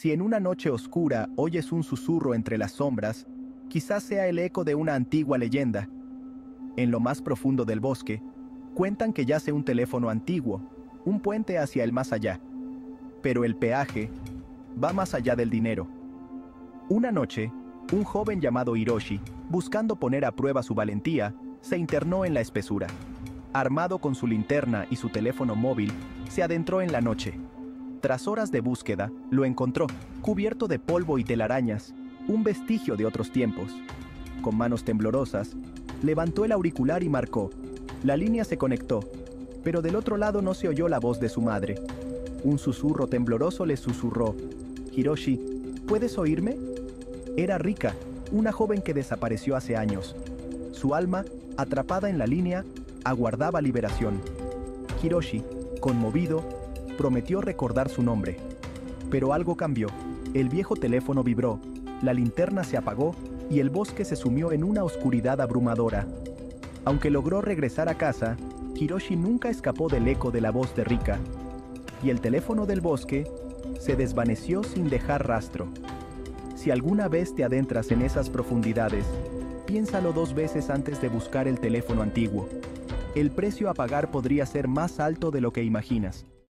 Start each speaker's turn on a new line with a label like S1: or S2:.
S1: Si en una noche oscura oyes un susurro entre las sombras, quizás sea el eco de una antigua leyenda. En lo más profundo del bosque, cuentan que yace un teléfono antiguo, un puente hacia el más allá. Pero el peaje va más allá del dinero. Una noche, un joven llamado Hiroshi, buscando poner a prueba su valentía, se internó en la espesura. Armado con su linterna y su teléfono móvil, se adentró en la noche. Tras horas de búsqueda, lo encontró, cubierto de polvo y telarañas, un vestigio de otros tiempos. Con manos temblorosas, levantó el auricular y marcó. La línea se conectó, pero del otro lado no se oyó la voz de su madre. Un susurro tembloroso le susurró: «Hiroshi, ¿puedes oírme?». Era Rika, una joven que desapareció hace años. Su alma, atrapada en la línea, aguardaba liberación. Hiroshi, conmovido, prometió recordar su nombre. Pero algo cambió. El viejo teléfono vibró, la linterna se apagó y el bosque se sumió en una oscuridad abrumadora. Aunque logró regresar a casa, Hiroshi nunca escapó del eco de la voz de Rika. Y el teléfono del bosque se desvaneció sin dejar rastro. Si alguna vez te adentras en esas profundidades, piénsalo 2 veces antes de buscar el teléfono antiguo. El precio a pagar podría ser más alto de lo que imaginas.